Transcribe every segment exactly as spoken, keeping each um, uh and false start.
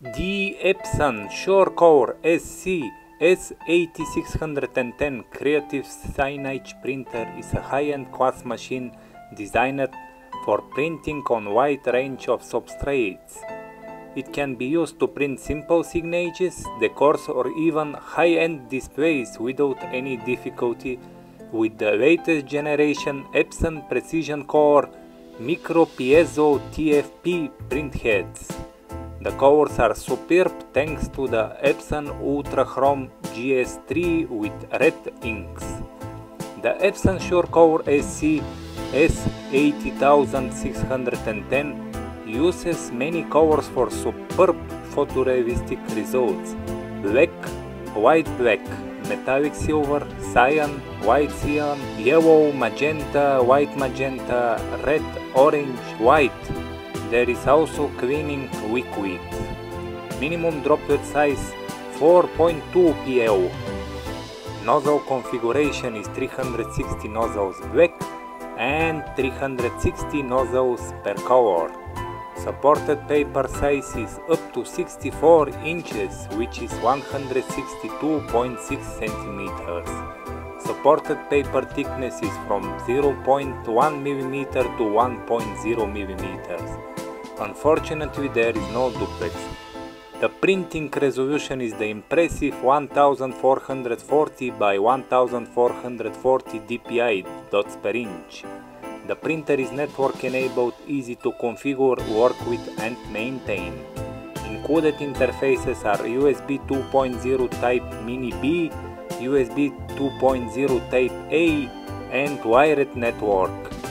The Epson SureCore S C S eight six one zero Creative Signage Printer is a high-end class machine designed for printing on a wide range of substrates. It can be used to print simple signatures, decors, or even high-end displays without any difficulty with the latest generation Epson Precision Core Micro Piezo T F P printheads. The colors are superb thanks to the Epson Ultra Chrome G S three with red inks. The Epson SureCore S C S eight six one zero uses many colors for superb photorealistic results: black, white black, metallic silver, cyan, white cyan, yellow, magenta, white magenta, red, orange, white. There is also cleaning liquid. Minimum droplet size four point two P L. Nozzle configuration is three hundred sixty nozzles black and three hundred sixty nozzles per color. Supported paper size is up to sixty-four inches, which is one hundred sixty-two point six centimeters. Supported paper thickness is from zero point one millimeter to one point zero millimeters. Unfortunately, there is no duplex. The printing resolution is the impressive fourteen forty by fourteen forty D P I dots per inch. The printer is network enabled, easy to configure, work with and maintain. Included interfaces are U S B two point zero Type Mini B, U S B two point zero Type A and wired network.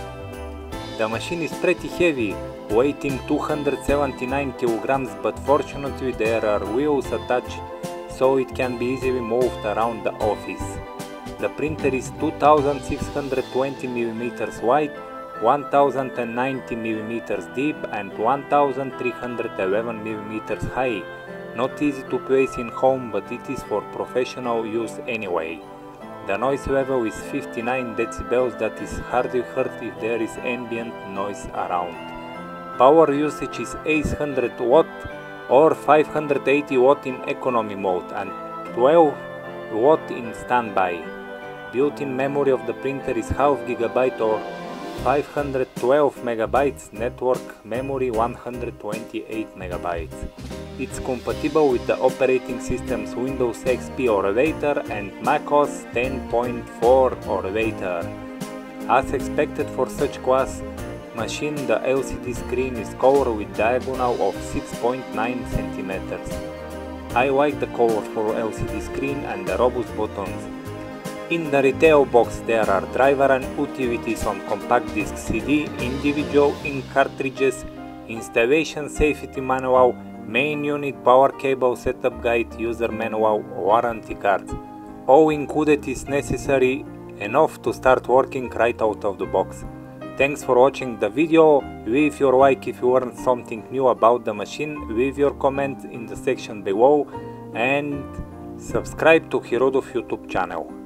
The machine is pretty heavy, weighing two hundred seventy-nine kilograms, but fortunately there are wheels attached so it can be easily moved around the office. The printer is two thousand six hundred twenty millimeters wide, one thousand ninety millimeters deep and one thousand three hundred eleven millimeters high. Not easy to place in home, but it is for professional use anyway. The noise level is fifty-nine decibels, that is hardly heard if there is ambient noise around. Power usage is eight hundred watt or five hundred eighty watt in economy mode and twelve watt in standby. Built-in memory of the printer is half gigabyte or five hundred twelve megabytes, network memory one hundred twenty-eight megabytes. It's compatible with the operating systems Windows X P or later and macOS ten point four or later. As expected for such class machine, the L C D screen is covered with diagonal of six point nine centimeters. I like the color for L C D screen and the robust buttons. In the retail box there are driver and utilities on compact disc C D, individual ink cartridges, installation safety manual, main unit power cable setup guide, user manual, warranty cards. All included is necessary enough to start working right out of the box. Thanks for watching the video. Leave your like if you learned something new about the machine, leave your comment in the section below and subscribe to Hirodov YouTube channel.